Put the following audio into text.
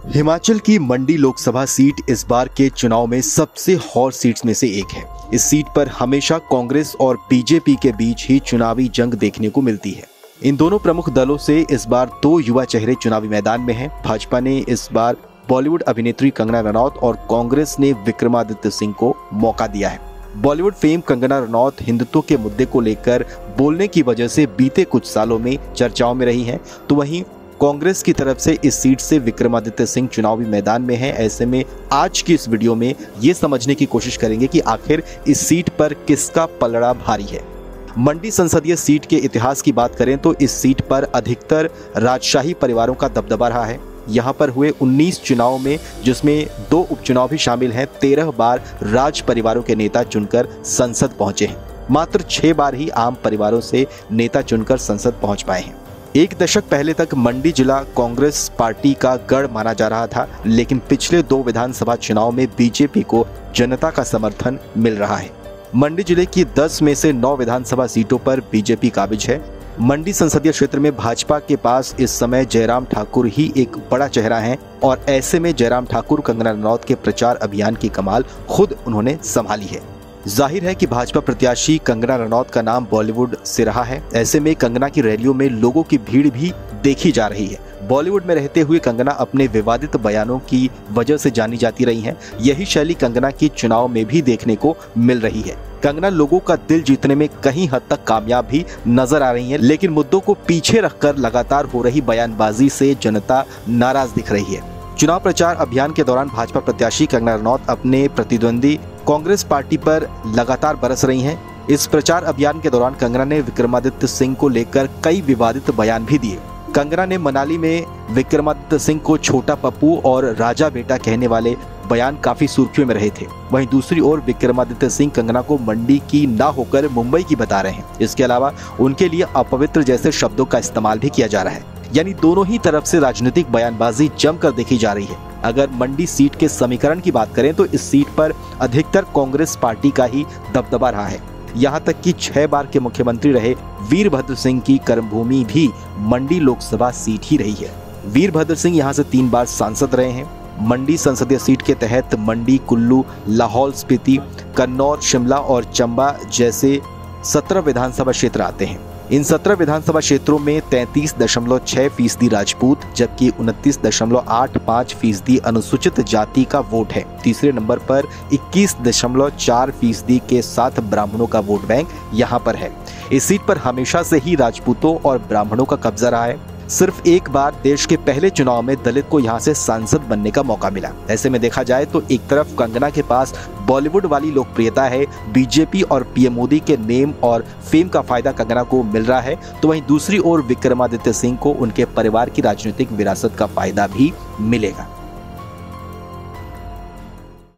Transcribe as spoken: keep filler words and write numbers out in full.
हिमाचल की मंडी लोकसभा सीट इस बार के चुनाव में सबसे हॉट सीट्स में से एक है। इस सीट पर हमेशा कांग्रेस और बीजेपी के बीच ही चुनावी जंग देखने को मिलती है। इन दोनों प्रमुख दलों से इस बार दो युवा चेहरे चुनावी मैदान में हैं। भाजपा ने इस बार बॉलीवुड अभिनेत्री कंगना रनौत और कांग्रेस ने विक्रमादित्य सिंह को मौका दिया है। बॉलीवुड फेम कंगना रनौत हिंदुत्व के मुद्दे को लेकर बोलने की वजह से बीते कुछ सालों में चर्चाओं में रही हैं, तो वहीं कांग्रेस की तरफ से इस सीट से विक्रमादित्य सिंह चुनावी मैदान में हैं। ऐसे में आज की इस वीडियो में ये समझने की कोशिश करेंगे कि आखिर इस सीट पर किसका पलड़ा भारी है। मंडी संसदीय सीट के इतिहास की बात करें तो इस सीट पर अधिकतर राजशाही परिवारों का दबदबा रहा है। यहाँ पर हुए उन्नीस चुनाव में, जिसमें दो उपचुनाव भी शामिल हैं, तेरह बार राज परिवारों के नेता चुनकर संसद पहुंचे हैं। मात्र छह बार ही आम परिवारों से नेता चुनकर संसद पहुंच पाए हैं। एक दशक पहले तक मंडी जिला कांग्रेस पार्टी का गढ़ माना जा रहा था, लेकिन पिछले दो विधानसभा चुनाव में बीजेपी को जनता का समर्थन मिल रहा है। मंडी जिले की दस में से नौ विधानसभा सीटों पर बीजेपी काबिज है। मंडी संसदीय क्षेत्र में भाजपा के पास इस समय जयराम ठाकुर ही एक बड़ा चेहरा है और ऐसे में जयराम ठाकुर कंगना रनौत के प्रचार अभियान की कमाल खुद उन्होंने संभाली है। जाहिर है कि भाजपा प्रत्याशी कंगना रनौत का नाम बॉलीवुड से रहा है। ऐसे में कंगना की रैलियों में लोगों की भीड़ भी देखी जा रही है। बॉलीवुड में रहते हुए कंगना अपने विवादित बयानों की वजह से जानी जाती रही हैं। यही शैली कंगना की चुनाव में भी देखने को मिल रही है। कंगना लोगों का दिल जीतने में कहीं हद तक कामयाब भी नजर आ रही है, लेकिन मुद्दों को पीछे रखकर लगातार हो रही बयानबाजी से जनता नाराज दिख रही है। चुनाव प्रचार अभियान के दौरान भाजपा प्रत्याशी कंगना रनौत अपने प्रतिद्वंदी कांग्रेस पार्टी पर लगातार बरस रही हैं। इस प्रचार अभियान के दौरान कंगना ने विक्रमादित्य सिंह को लेकर कई विवादित बयान भी दिए। कंगना ने मनाली में विक्रमादित्य सिंह को छोटा पप्पू और राजा बेटा कहने वाले बयान काफी सुर्खियों में रहे थे। वहीं दूसरी ओर विक्रमादित्य सिंह कंगना को मंडी की ना होकर मुंबई की बता रहे हैं। इसके अलावा उनके लिए अपवित्र जैसे शब्दों का इस्तेमाल भी किया जा रहा है। यानी दोनों ही तरफ से राजनीतिक बयानबाजी जमकर देखी जा रही है। अगर मंडी सीट के समीकरण की बात करें तो इस सीट पर अधिकतर कांग्रेस पार्टी का ही दबदबा रहा है। यहाँ तक कि छह बार के मुख्यमंत्री रहे वीरभद्र सिंह की कर्मभूमि भी मंडी लोकसभा सीट ही रही है। वीरभद्र सिंह यहाँ से तीन बार सांसद रहे हैं। मंडी संसदीय सीट के तहत मंडी, कुल्लू, लाहौल स्पीति, कन्नौर, शिमला और चंबा जैसे सत्रह विधानसभा क्षेत्र आते हैं। इन सत्रह विधानसभा क्षेत्रों में तैंतीस दशमलव छह फीसदी राजपूत जबकि उनतीस दशमलव आठ पाँच फीसदी अनुसूचित जाति का वोट है। तीसरे नंबर पर इक्कीस दशमलव चार फीसदी के साथ ब्राह्मणों का वोट बैंक यहाँ पर है। इस सीट पर हमेशा से ही राजपूतों और ब्राह्मणों का कब्जा रहा है। सिर्फ एक बार देश के पहले चुनाव में दलित को यहाँ से सांसद बनने का मौका मिला। ऐसे में देखा जाए तो एक तरफ कंगना के पास बॉलीवुड वाली लोकप्रियता है, बीजेपी और पीएम मोदी के नेम और फेम का फायदा कंगना को मिल रहा है, तो वहीं दूसरी ओर विक्रमादित्य सिंह को उनके परिवार की राजनीतिक विरासत का फायदा भी मिलेगा।